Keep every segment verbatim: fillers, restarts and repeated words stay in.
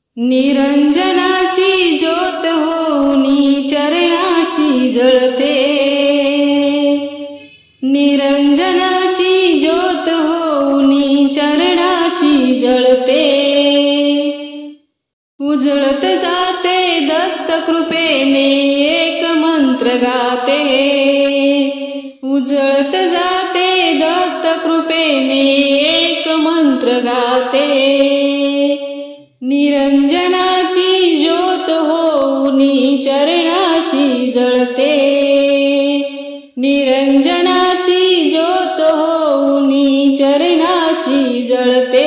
निरंजनाची ज्योत होऊनी चरणाशी जळते, निरंजनाची ज्योत होऊनी चरणाशी जळते। उजळत जाते दत्त कृपेने एक मंत्र गाते, उजळत जाते दत्त कृपेने एक मंत्र गाते। निरंजनाची ज्योत होऊनी चरणाशी जळते, निरंजनाची ज्योत होऊनी चरणाशी जळते।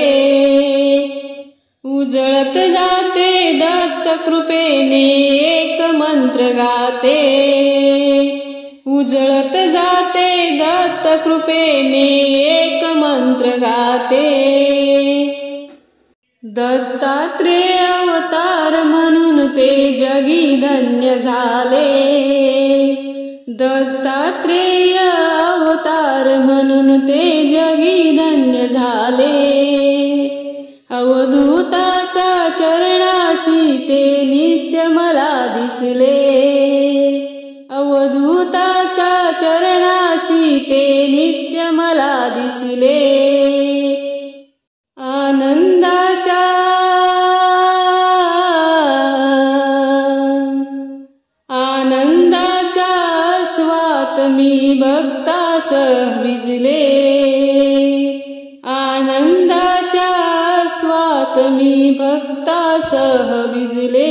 उजळत जाते दत्त कृपेने एक मंत्र गाते, उजळत जाते दत्त कृपेने एक मंत्र गाते। दत्तात्रेय अवतार म्हणून ते जगी धन्य झाले, दत्तात्रेय अवतार म्हणून ते जगी धन्य झाले। अवधूताच्या चरणाशी ते नित्य मला दिसले, अवधूताच्या चरणाशी ते नित्य मला दिसले। आनंदाच्या आनंदाच्या आस्वात मी भक्तासह भिजले, आनंदाच्या आस्वात मी भक्तासह भिजले।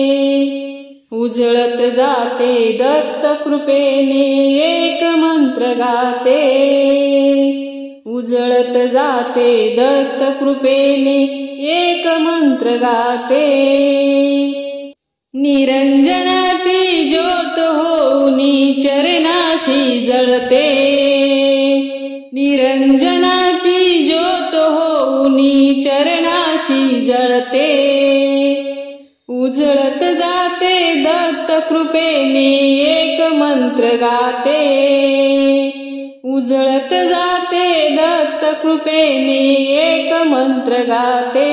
उजळत जाते दत्त कृपेने एक मंत्र गाते, उजळत जाते दत्त कृपेने एक मंत्र गाते। निरंजनाची ज्योत होऊनी चरणाशी जळते, निरंजनाची ज्योत होऊनी चरणाशी जळते। उजळत जाते दत्त कृपेने एक मंत्र गाते, उजळत जाते दत्त कृपेने एक मंत्र गाते।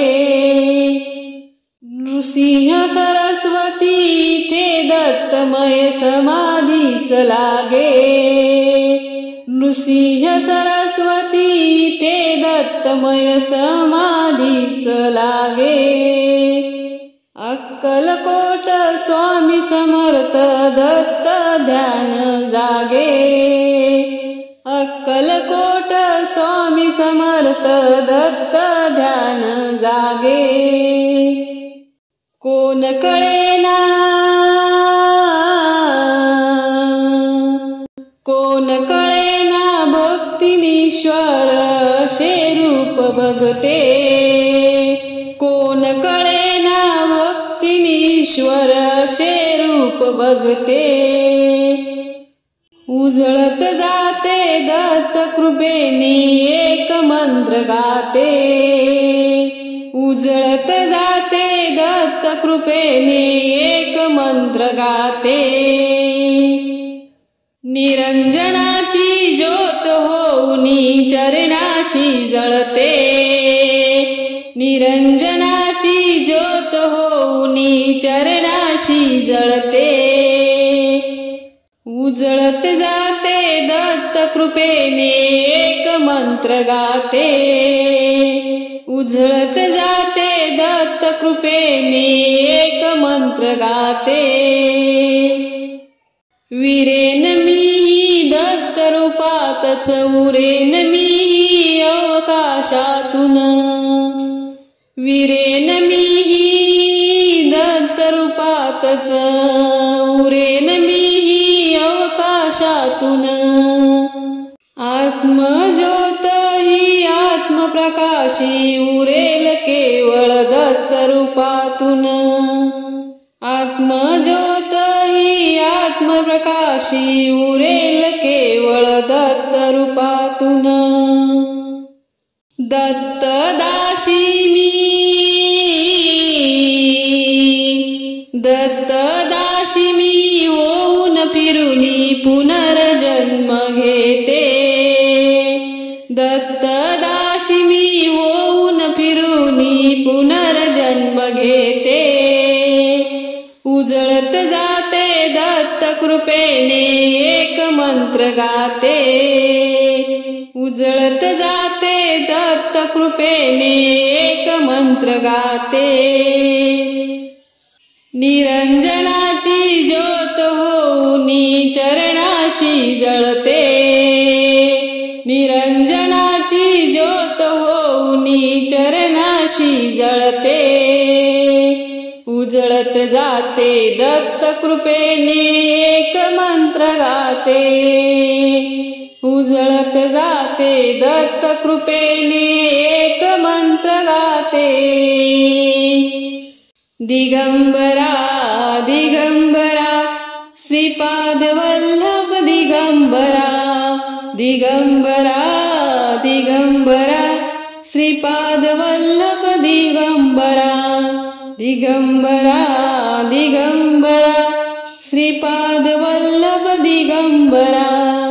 नृसिंह सरस्वती ते दत्तमय समाधीस लागे, नृसिंह सरस्वती ते दत्तमय समाधीस लागे। अक्कलकोट स्वामी समर्थ दत्त ध्यान जागे, अक्कलकोट स्वामी समर्थ दत्त ध्यान जागे। कोण कळेना कोण कळेना भक्तिनीश्वर असे रूप बघते, कोण कळेना भक्तिनीश्वर असे रूप बघते। उजळत जाते दत्त कृपेने एक मंत्र गाते, उजळत जाते दत्त कृपेने एक मंत्र गाते। निरंजनाची ज्योत होऊनी चरणाशी जळते, निरंजनाची ज्योत होऊनी चरणाशी जळते। उजळत जाते दत्त कृपेने एक मंत्र गाते, उजळत जाते दत्त कृपेने एक मंत्र गाते। वीरेन मी दत्त रूपातच उरेन मी अवकाशातून, वीरेन मी दत्त रूपातच उरेन मी अवकाशातून। आत्मज्योत ही आत्मप्रकाशी उरेल केवळ दत्त रूपातून, आत्मज्योत ही आत्मप्रकाशी उरेल केवळ दत्त रूपातून। दत्तदासी मी दत्तदासी मी होऊन फिरुनी पुनर्जन्म घेते, दत्तदासी मी होऊन फिरुनी पुनर्जन्म घेते। कृपेने एक मंत्र गाते, उजळत जाते दत्त कृपेने एक मंत्र गाते। निरंजनाची ज्योत होऊनी चरणाशी जळते, निरंजनाची ज्योत होऊनी चरणाशी जळते, उजळत जाते दत्त कृपेने एक मंत्र गाते, उजळत जाते दत्त कृपेने एक मंत्र गाते। दिगंबरा दिगंबरा श्रीपाद वल्लभ दिगंबरा, दिगंबरा दिगंबरा श्रीपाद वल्लभ दिगंबरा, दिगंबरा दिगंबरा श्रीपाद वल्लभ दिगंबरा।